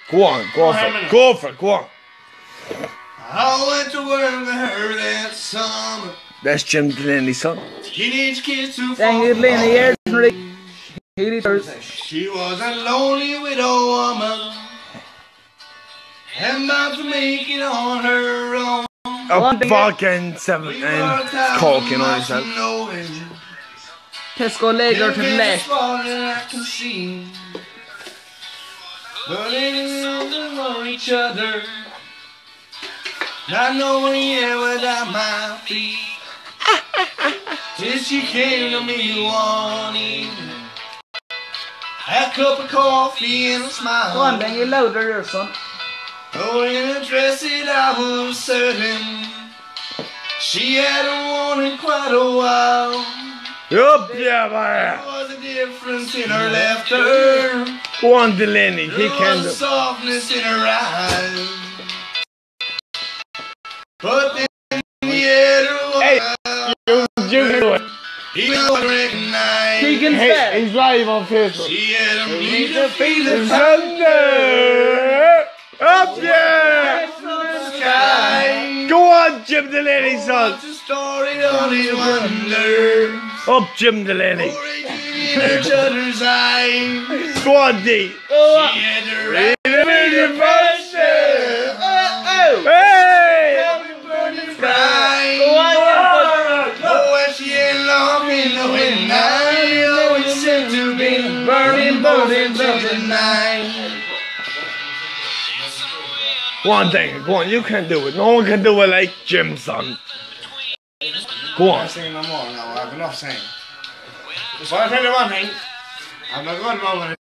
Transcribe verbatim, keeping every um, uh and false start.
Go on, go for it. Go for it, go on. I went to work with her that summer. That's Jim Delaney's son. Teenage kids too far. Thank you, Delaney. Here's Marie. She was a lonely widow woman, and about to make it on her own. A vodka and seven and coke, you know yourself. Tesco Lager to the left. But anyway, for each other, not knowing yet without my feet. Till she came to me one evening, a cup of coffee and a smile. Go on, Ben, you're louder there, son. Oh, in a dress that I was certain she hadn't worn in quite a while. Yup, yeah, man. There was a difference in her laughter. Go on, Delaney. He There can was do a softness in her eyes. But then the other was Hey, you do it. he was recognized. Keegan Hey, Fair. he's live on Facebook. She had a need to feel the Thunder! Up, yeah! sky. Go on, Jim Delaney, son. What's the story of these wonders? Up, Jim Delaney. In each other's eyes. Go on, D. She had to wrap Oh! Hey! crying. Oh, when she ain't long in the wind night. Oh, it seemed to be burning, burning, burning night. Go on, Dang. Go on, you can do it. No one can do it like Jim, son. Go on. I'm singing no more now. I have enough singing. So I'll tell you one thing. I'm not going to